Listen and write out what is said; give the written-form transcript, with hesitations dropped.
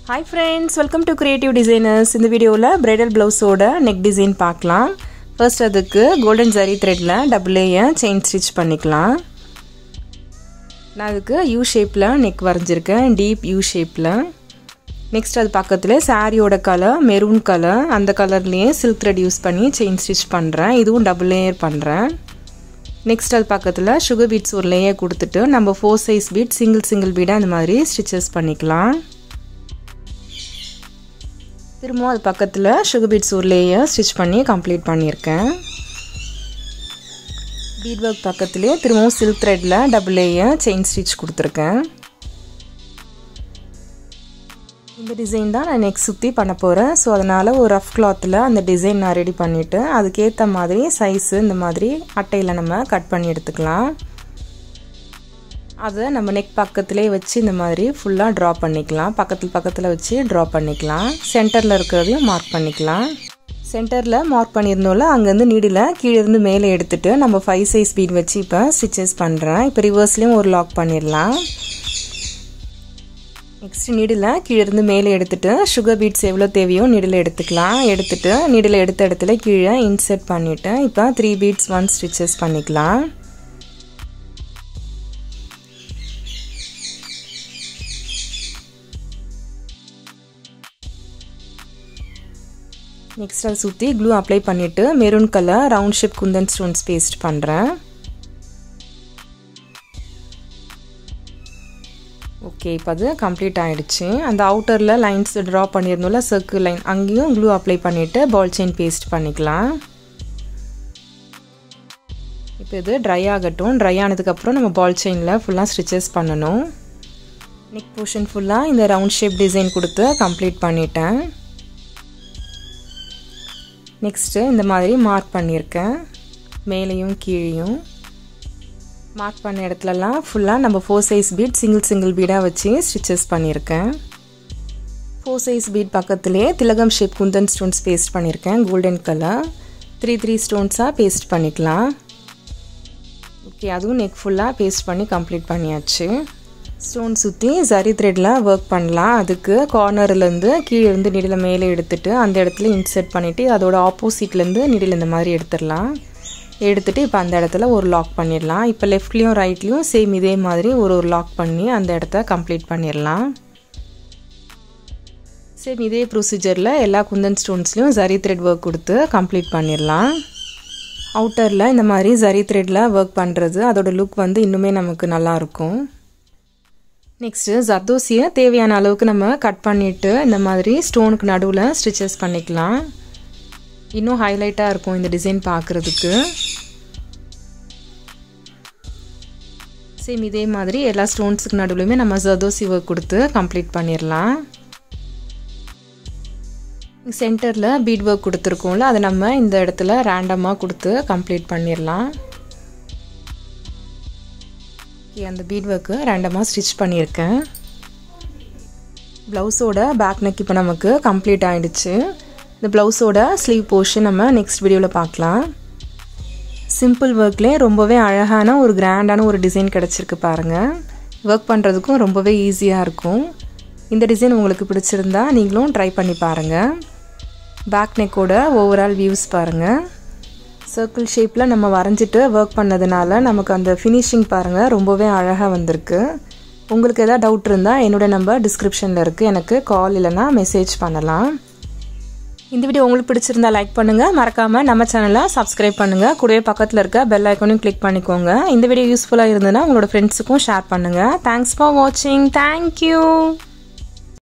Hi friends, welcome to Creative Designers. In the video la bridal blouse oda neck design paakalam. First adukku golden zari thread la double layer chain stitch panikalam. Na adukku U shape la neck varanjirukken, deep U shape la. Next adu pakkathula saree oda color maroon color, and color liye silk thread use panni chain stitch pandren. Idhum double layer pandren. Next adu pakkathula sugar beads or layer kudutittu நம்ம 4 size bead single bead அந்த மாதிரி stitches பண்ணிக்கலாம். திரும்ப அது பக்கத்துல sugar beads ஒரு layer stitch பண்ணி complete பண்ணிருக்கேன். beadwork பக்கத்திலே திரும்ப silk threadல double layer chain stitch கொடுத்திருக்கேன். இந்த டிசைன் தான் நான் next சுத்தி பண்ண போறேன். சோ அதனால ஒரு rough clothல அந்த டிசைன் நான் ரெடி பண்ணிட்டு அதுக்கு ஏத்த மாதிரி சைஸ் இந்த மாதிரி அட்டையில நம்ம கட் பண்ணி எடுத்துக்கலாம். அத நம்ம neck பக்கத்திலே வச்சு இந்த மாதிரி ஃபுல்லா டிரா பண்ணிக்கலாம். பக்கத்துல வச்சு டிரா பண்ணிக்கலாம். சென்டர்ல இருக்குறதையும் மார்க் பண்ணிக்கலாம். சென்டர்ல மார்க் பண்ணிருந்தோம்ல அங்க இருந்து நீடில கீழ இருந்து மேலே எடுத்துட்டு நம்ம 5 size bead வச்சு இப்ப ஸ்டிச்சஸ் பண்றேன். இப்ப ரிவர்ஸ்லயும் ஒரு லாக் பண்ணிரலாம். நெக்ஸ்ட் நீடில கீழ இருந்து மேலே எடுத்துட்டு sugar beads எவ்வளவு தேவையோ நீடில எடுத்துக்கலாம். எடுத்துட்டு நீடில எடுத்த இடத்துல கீழ இன்சர்ட் பண்ணிட்டு இப்ப 3 beads 1 stitches பண்ணிக்கலாம். Next I சுத்தி glue apply பண்ணிட்டு maroon color round shape kundan stones paste பண்றேன். ஓகே இப்போ அது கம்ப்ளீட் ஆயிடுச்சு. அந்த அவுட்டர்ல லைன்ஸ் டிரா பண்ணிருந்தோம்ல சர்க்கிள் லைன் அங்கேயும் glue apply பண்ணிட்டு ball chain paste பண்ணிக்கலாம். இப்போ இது dry ஆகட்டும். dry ஆனதுக்கு அப்புறம் நம்ம ball chainல ஃபுல்லா stitches பண்ணனும். neck portion ஃபுல்லா இந்த round shape design கொடுத்து கம்ப்ளீட் பண்ணிட்டேன். Next இந்த மாதிரி மார்க் பண்ணிருக்கேன். மேலேயும் கீழேயும் மார்க் பண்ண இடத்துலலாம் ஃபுல்லா நம்ம 4 size bead single bead வச்சு stitches பண்ணிருக்கேன். 4 size bead பக்கத்திலே திலகம் shape kundan stones paste பண்ணிருக்கேன். golden color 3 stones paste பண்ணிக்கலாம். ஓகே அதுவும் neck ஃபுல்லா paste பண்ணி கம்ப்ளீட் பண்ணியாச்சு. ஸ்டோன் சுத்தி zari threadல work பண்ணலாம். அதுக்கு கார்னர்ல இருந்து கீழ இருந்து நீடில மேலே எடுத்துட்டு அந்த இடத்துல இன்சர்ட் பண்ணிட்டு அதோட ஆப்போசிட்ல இருந்து நீடில இந்த மாதிரி எடுத்துறலாம். எடுத்துட்டு இப்ப அந்த இடத்துல ஒரு லாக் பண்ணிரலாம். இப்ப லெஃப்ட்லயும் ரைட்லயும் சேம் இதே மாதிரி ஒரு லாக் பண்ணி அந்த இடத்தை கம்ப்ளீட் பண்ணிரலாம். சேம் இதே ப்ரொசீஜர்ல எல்லா குந்தன் ஸ்டோன்ஸ்லயும் zari thread work கொடுத்து கம்ப்ளீட் பண்ணிரலாம். அவுட்டர்ல இந்த மாதிரி zari threadல work பண்றது அதோட லுக் வந்து இன்னுமே நமக்கு நல்லா இருக்கும். நெக்ஸ்ட் ஜர்தோசியை தேவையான அளவுக்கு நம்ம கட் பண்ணிட்டு இந்த மாதிரி ஸ்டோனுக்கு நடுவுல ஸ்டிச்சஸ் பண்ணிக்கலாம். இன்னும் ஹைலைட்டா இருக்கும் இந்த டிசைன் பார்க்கிறதுக்கு. சேம் இதே மாதிரி எல்லா ஸ்டோன்ஸ்க்கு நடுவுலயுமே நம்ம ஜர்தோசி வர்க் கொடுத்து கம்ப்ளீட் பண்ணிரலாம். சென்டர்ல பீட் வர்க் கொடுத்திருக்கோம்ல அதை நம்ம இந்த இடத்துல ரேண்டமா கொடுத்து கம்ப்ளீட் பண்ணிரலாம். அந்த bead work ரேண்டமா ஸ்டிட்ச் பண்ணிருக்கேன். ப்ளவுஸோட பேக் neck இப்போ நமக்கு கம்ப்ளீட் ஆயிடுச்சு. இந்த ப்ளவுஸோட ஸ்லீவ் போர்ஷன் நம்ம நெக்ஸ்ட் வீடியோல பார்க்கலாம். சிம்பிள் வர்க்லயே ரொம்பவே அழகான ஒரு கிராண்டான ஒரு டிசைன் கிடைச்சிருக்கு பாருங்க. வர்க் பண்றதுக்கும் ரொம்பவே ஈஸியா இருக்கும். இந்த டிசைன் உங்களுக்கு பிடிச்சிருந்தா நீங்களும் ட்ரை பண்ணி பாருங்க. பேக் neckோட ஓவரால் வியூஸ் பாருங்க. சர்க்கிள் ஷேப்ல நம்ம வரைஞ்சிட்டு வர்க் பண்ணதுனால நமக்கு அந்த ஃபினிஷிங் பாருங்க ரொம்பவே அழகா வந்திருக்கு. உங்களுக்கு ஏதாவது டவுட் இருந்தா என்னோட நம்பர் டிஸ்கிரிப்ஷன்ல இருக்கு. எனக்கு கால் இல்லனா மெசேஜ் பண்ணலாம். இந்த வீடியோ உங்களுக்கு பிடிச்சிருந்தா லைக் பண்ணுங்க. மறக்காம நம்ம சேனலை சப்ஸ்கிரைப் பண்ணுங்க. கூடவே பக்கத்துல இருக்க பெல் ஐகானையும் கிளிக் பண்ணிக்கோங்க. இந்த வீடியோ யூஸ்ஃபுல்லா இருந்ததுன்னா உங்களோட ஃப்ரெண்ட்ஸுக்கும் ஷேர் பண்ணுங்க. Thanks for watching. Thank you.